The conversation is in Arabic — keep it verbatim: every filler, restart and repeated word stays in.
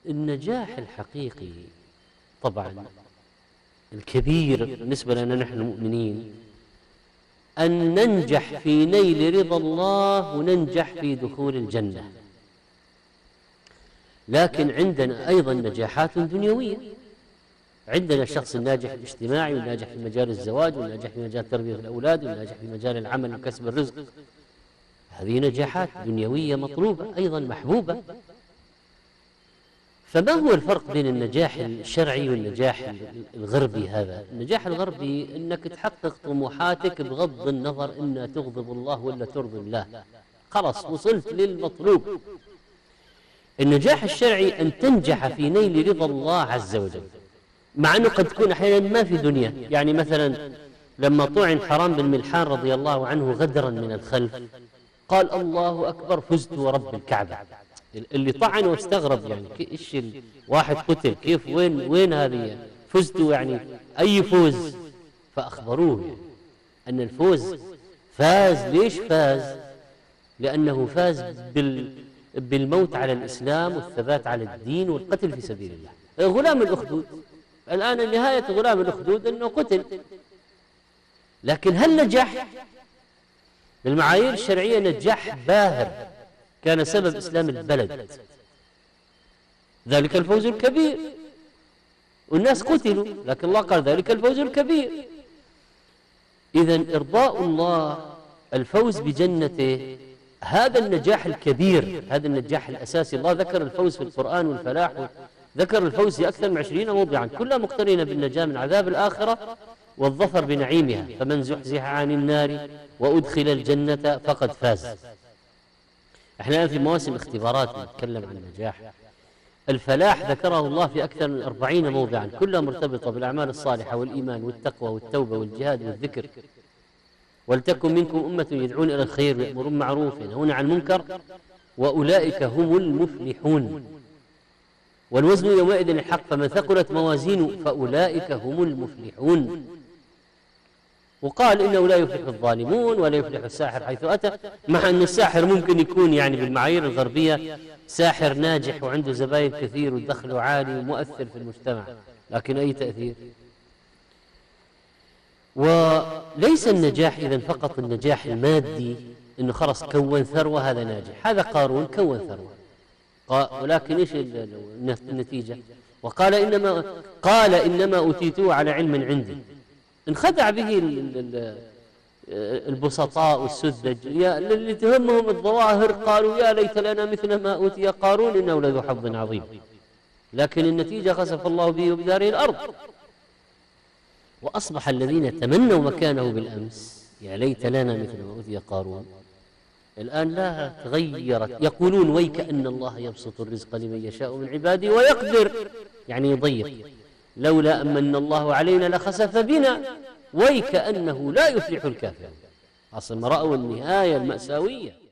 النجاح الحقيقي طبعا الكبير بالنسبة لنا نحن المؤمنين أن ننجح في نيل رضا الله وننجح في دخول الجنة. لكن عندنا أيضا نجاحات دنيوية، عندنا الشخص الناجح الاجتماعي والناجح في مجال الزواج والناجح في مجال تربية الأولاد والناجح في مجال العمل وكسب الرزق. هذه نجاحات دنيوية مطلوبة أيضا محبوبة. فما هو الفرق بين النجاح الشرعي والنجاح الغربي؟ هذا النجاح الغربي أنك تحقق طموحاتك بغض النظر أنها تغضب الله ولا ترضي الله، خلاص وصلت للمطلوب. النجاح الشرعي أن تنجح في نيل رضا الله عز وجل، مع أنه قد تكون أحيانا ما في دنيا. يعني مثلا لما طعن حرام بن ملحان رضي الله عنه غدرا من الخلف قال الله أكبر فزت ورب الكعبة. اللي طعن واستغرب، يعني إيش واحد قتل كيف وين وين هذه فزت، يعني أي فوز؟ فأخبروه يعني أن الفوز فاز. ليش فاز؟ لأنه فاز بال بالموت على الإسلام والثبات على الدين والقتل في سبيل الله. غلام الأخدود الآن نهاية غلام الأخدود أنه قتل، لكن هل نجح؟ بالمعايير الشرعية نجاح باهر كان سبب إسلام البلد، ذلك الفوز الكبير، والناس قتلوا لكن الله قال ذلك الفوز الكبير. إذن إرضاء الله، الفوز بجنته، هذا النجاح الكبير، هذا النجاح الأساسي. الله ذكر الفوز في القرآن والفلاح، ذكر الفوز في أكثر من عشرين موضعا كلها مقترنة بالنجاة من عذاب الآخرة والظفر بنعيمها. فمن زحزح عن النار وأدخل الجنة فقد فاز. احنا الآن في مواسم اختبارات نتكلم عن النجاح. الفلاح ذكره الله في أكثر من أربعين موضعا كلها مرتبطة بالأعمال الصالحة والإيمان والتقوى والتوبة والجهاد والذكر. ولتكن منكم أمة يدعون إلى الخير ويأمرون بالمعروف وينهون عن المنكر وأولئك هم المفلحون. والوزن يومئذ الحق فمن ثقلت موازينه فأولئك هم المفلحون. وقال إنه لا يفلح الظالمون ولا يفلح الساحر حيث أتى، مع أن الساحر ممكن يكون يعني بالمعايير الغربية ساحر ناجح وعنده زباين كثير ودخله عالي ومؤثر في المجتمع، لكن أي تأثير؟ وليس النجاح إذن فقط النجاح المادي إنه خلص كون ثروة هذا ناجح. هذا قارون كون ثروة، ولكن إيش النتيجة؟ وقال إنما قال إنما أوتيته على علم عندي. انخدع به البسطاء والسذج اللي تهمهم الظواهر، قالوا يا ليت لنا مثل ما أوتي قارون إنه لذو حظ عظيم، لكن النتيجة خسف الله به وبداره الأرض. وأصبح الذين تمنوا مكانه بالأمس يا ليت لنا مثل ما أوتي قارون الآن لا تغيرت، يقولون ويك أن الله يبسط الرزق لمن يشاء من عباده ويقدر، يعني يضيق، لولا أمن الله علينا لخسف بنا ويك أنه لا يفلح الكافرون. أصلا رأوا النهاية المأساوية.